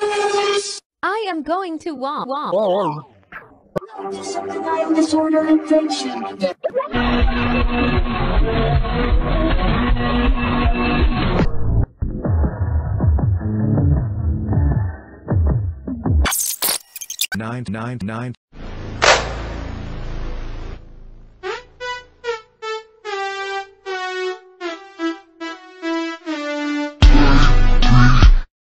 I am going to walk. Disciplinary disorder infection. Nine.